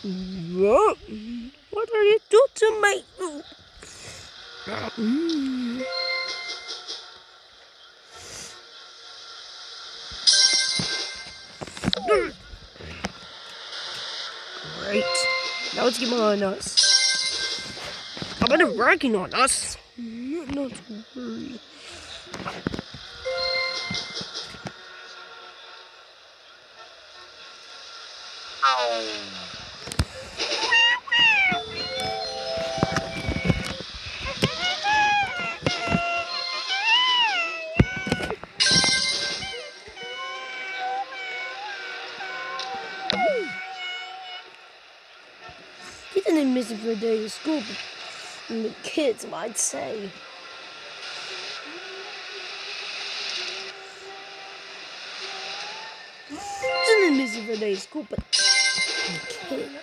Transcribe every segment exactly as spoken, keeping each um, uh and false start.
What? What are you doing to me? Mm. Great. Now let's get on us. How about it working on us? Not to worry. He didn't miss it for a day of school, but the kids might say. He didn't miss it for a day of school, but the kids.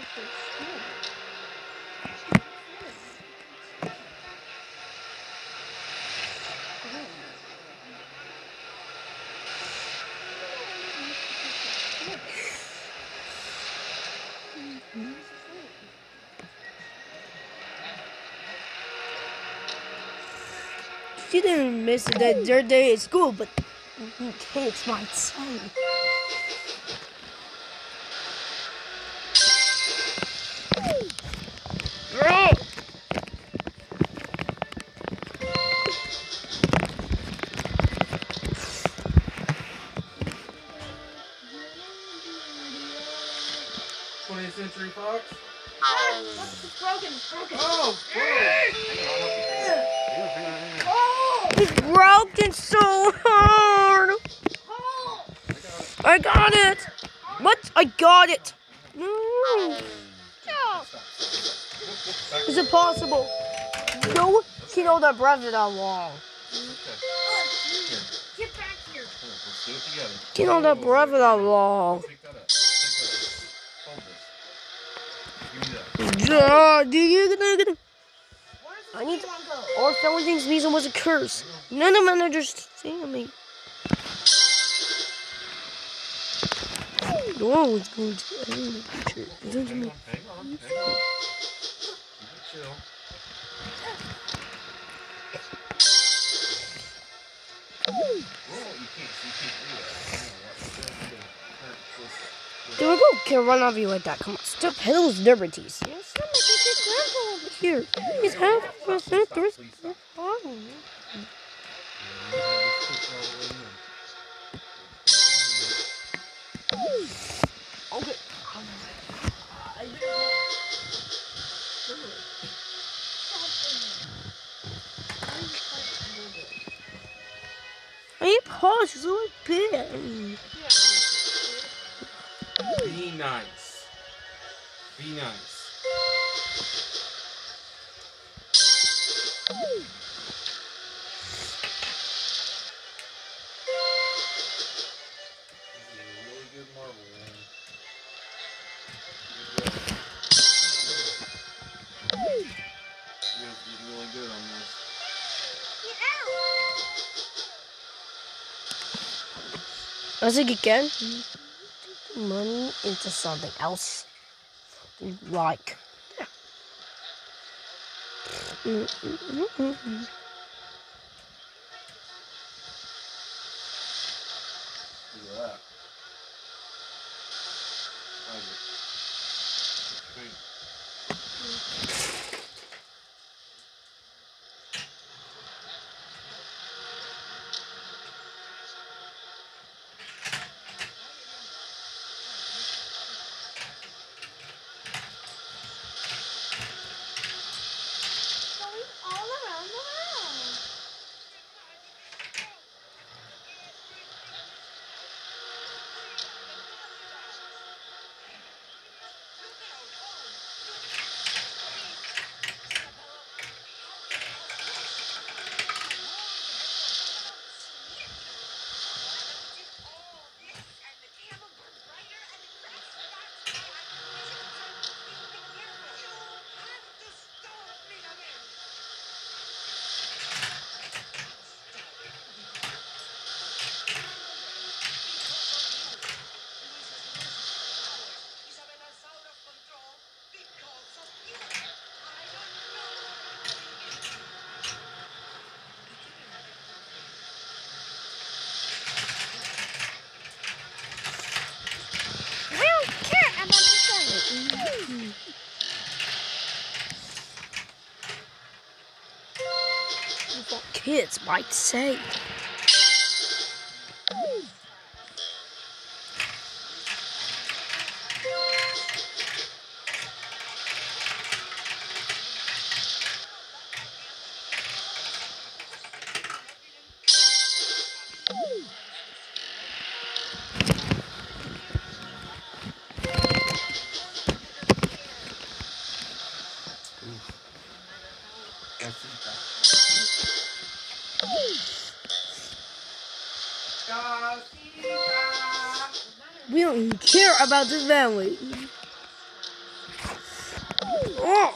She didn't miss it that their day at school, but the kids might say. twentieth Century Fox? Oh, it's broken, it's broken. Oh, Oh! It's broken so hard. Oh! I got it. What? I got it. No. Is it possible? No, can hold that breath that long. Get back here. Let's do it together. Can hold that breath that long. Pick that up. Pick that up. Hold this. Give me that. Yeah, do you gonna? Where's the I need to. one go? Or someone thinks Weasel was a curse. None of them understand me. No, it's going to end in the future. It's going to Hang me. on, hang on, hang on. Keep it chill. Whoa, you can't, you can't do that. There we go. Can't run off you like that. Come on. Stop Hill's liberties. Yes, I'm like a grandpa over here. He's half a percent. Okay. I ain't paused. It's a little bit. Be nice. Be nice. Really good marble, man. You guys did really good on this. I think again. Money into something else. Like. Mm, mm, mm, mm, mm. Look at that. How's it? Great. Going all around the world. kids might say. We don't even care about this family. Oh.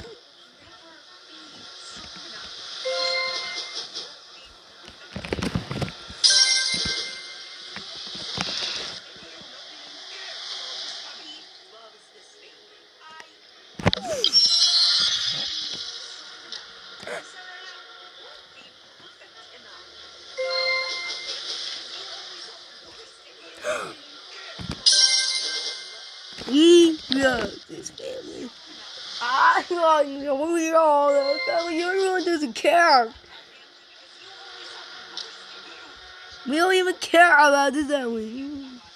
We love this family. I love you. We all love this family. Everyone doesn't care. We don't even care about this family.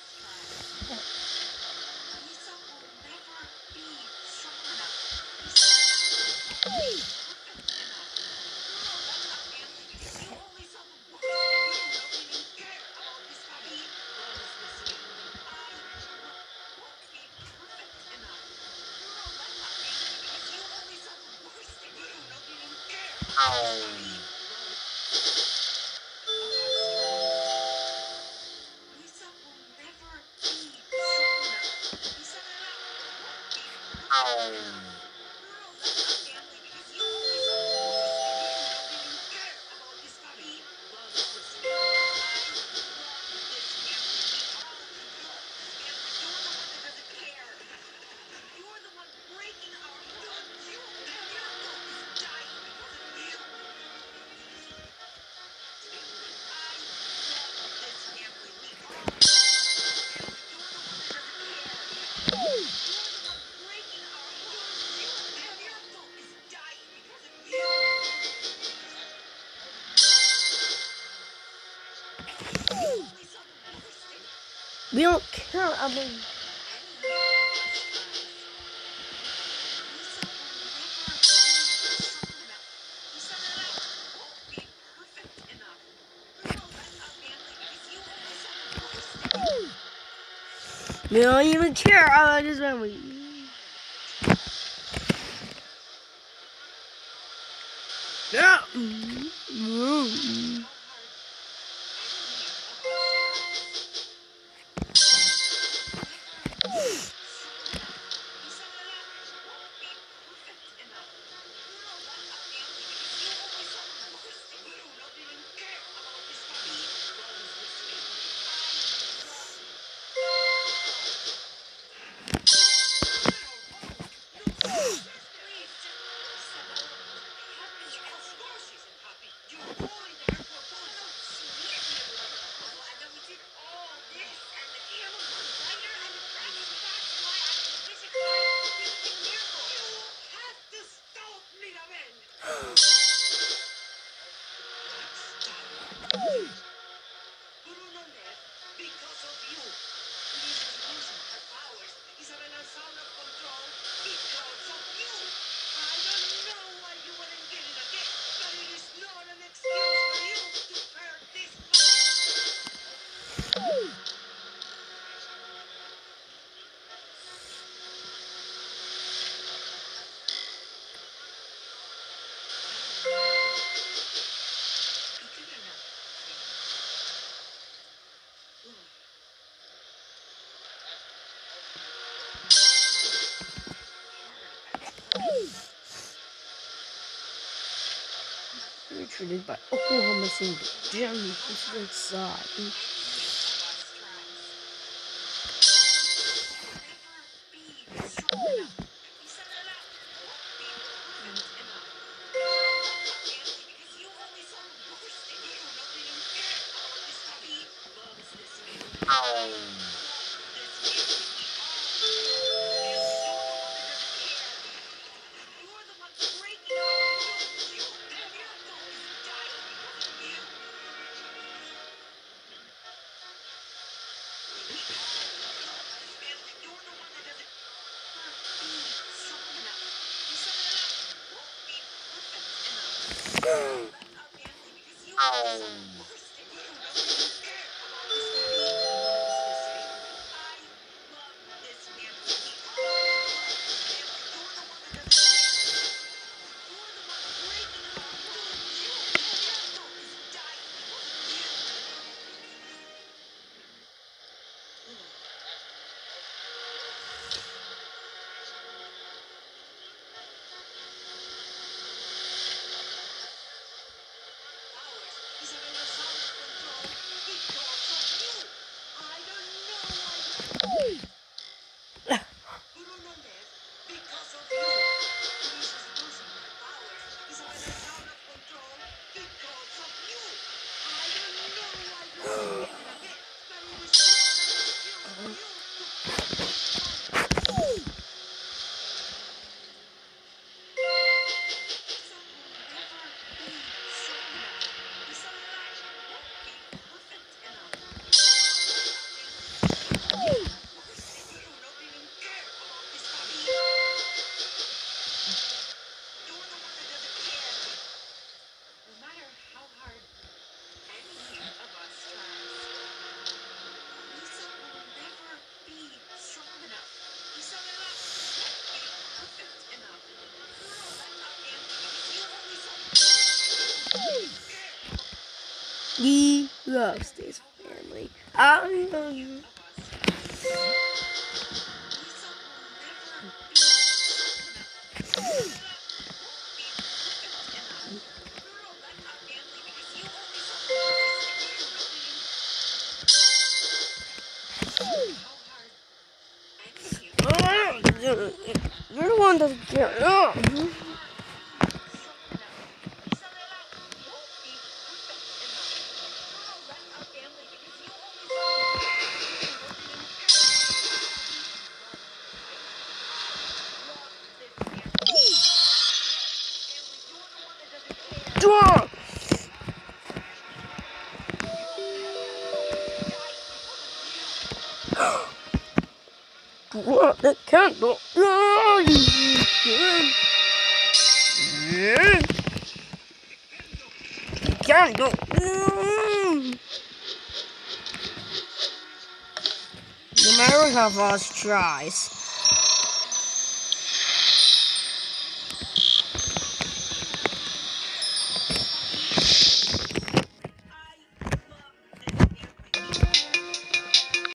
We don't care about. We don't even care about this family. Yeah. Mm-hmm. Treated by Oklahoma City. Jeremy is inside. He loves this family. I love you. You're the one that get up. What the candle? Candle. No matter how fast tries.